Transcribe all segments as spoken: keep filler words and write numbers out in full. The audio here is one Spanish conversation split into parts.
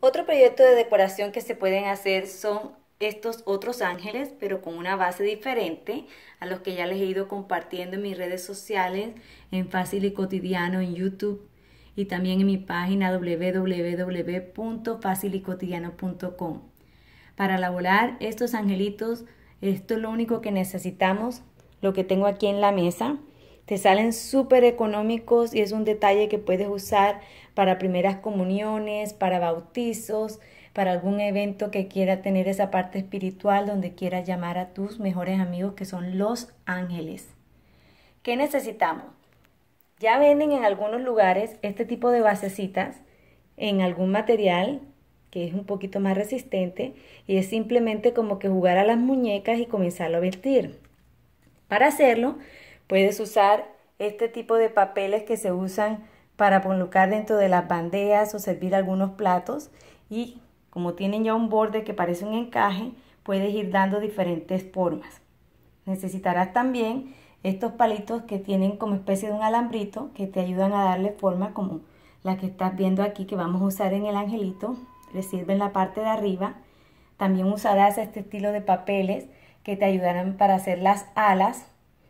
Otro proyecto de decoración que se pueden hacer son estos otros ángeles, pero con una base diferente a los que ya les he ido compartiendo en mis redes sociales, en Fácil y Cotidiano, en YouTube y también en mi página w w w punto fácil y cotidiano punto com. Para elaborar estos angelitos, esto es lo único que necesitamos, lo que tengo aquí en la mesa. Te salen súper económicos y es un detalle que puedes usar para primeras comuniones, para bautizos, para algún evento que quiera tener esa parte espiritual donde quieras llamar a tus mejores amigos que son los ángeles. ¿Qué necesitamos? Ya venden en algunos lugares este tipo de basecitas en algún material que es un poquito más resistente y es simplemente como que jugar a las muñecas y comenzarlo a vestir. Para hacerlo, puedes usar este tipo de papeles que se usan para colocar dentro de las bandejas o servir algunos platos y como tienen ya un borde que parece un encaje, puedes ir dando diferentes formas. Necesitarás también estos palitos que tienen como especie de un alambrito que te ayudan a darle forma como la que estás viendo aquí que vamos a usar en el angelito. Le sirve en la parte de arriba. También usarás este estilo de papeles que te ayudarán para hacer las alas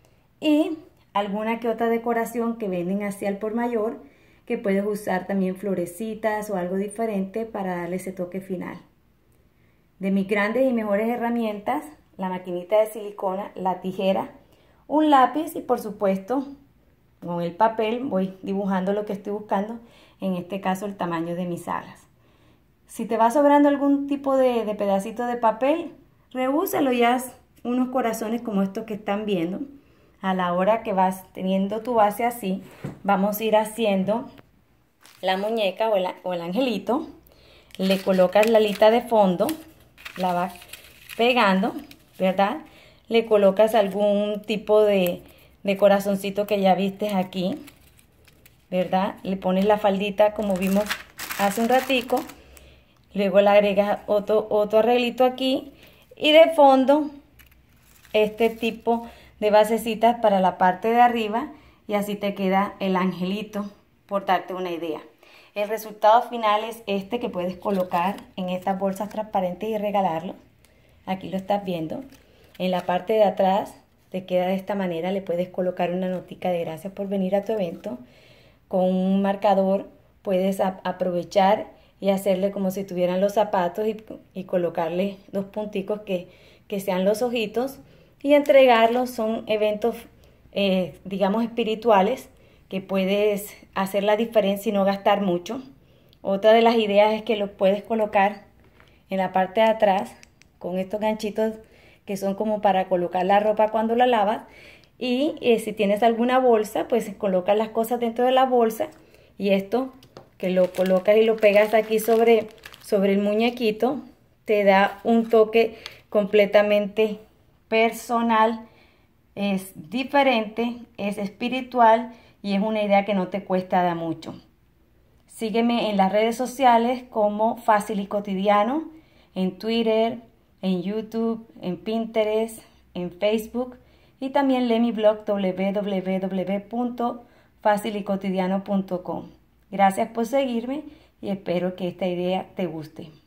y alguna que otra decoración que venden así al por mayor, que puedes usar también florecitas o algo diferente para darle ese toque final. De mis grandes y mejores herramientas, la maquinita de silicona, la tijera, un lápiz y por supuesto con el papel voy dibujando lo que estoy buscando, en este caso el tamaño de mis alas. Si te va sobrando algún tipo de, de pedacito de papel, reúsalo y haz unos corazones como estos que están viendo. A la hora que vas teniendo tu base así, vamos a ir haciendo la muñeca o el, o el angelito. Le colocas la alita de fondo, la vas pegando, ¿verdad? Le colocas algún tipo de, de corazoncito que ya viste aquí, ¿verdad? Le pones la faldita como vimos hace un ratico. Luego le agregas otro, otro arreglito aquí y de fondo este tipo de basecitas para la parte de arriba y así te queda el angelito, por darte una idea. El resultado final es este que puedes colocar en estas bolsas transparentes y regalarlo. Aquí lo estás viendo. En la parte de atrás te queda de esta manera, le puedes colocar una notica de gracias por venir a tu evento. Con un marcador puedes aprovechar y hacerle como si tuvieran los zapatos y, y colocarle dos punticos que, que sean los ojitos y entregarlos. Son eventos, eh, digamos, espirituales que puedes hacer la diferencia y no gastar mucho. Otra de las ideas es que los puedes colocar en la parte de atrás con estos ganchitos que son como para colocar la ropa cuando la lavas y eh, si tienes alguna bolsa, pues colocas las cosas dentro de la bolsa y esto que lo colocas y lo pegas aquí sobre, sobre el muñequito, te da un toque completamente personal, es diferente, es espiritual y es una idea que no te cuesta de mucho. Sígueme en las redes sociales como Fácil y Cotidiano, en Twitter, en YouTube, en Pinterest, en Facebook y también lee mi blog w w w punto fácil y cotidiano punto com. Gracias por seguirme y espero que esta idea te guste.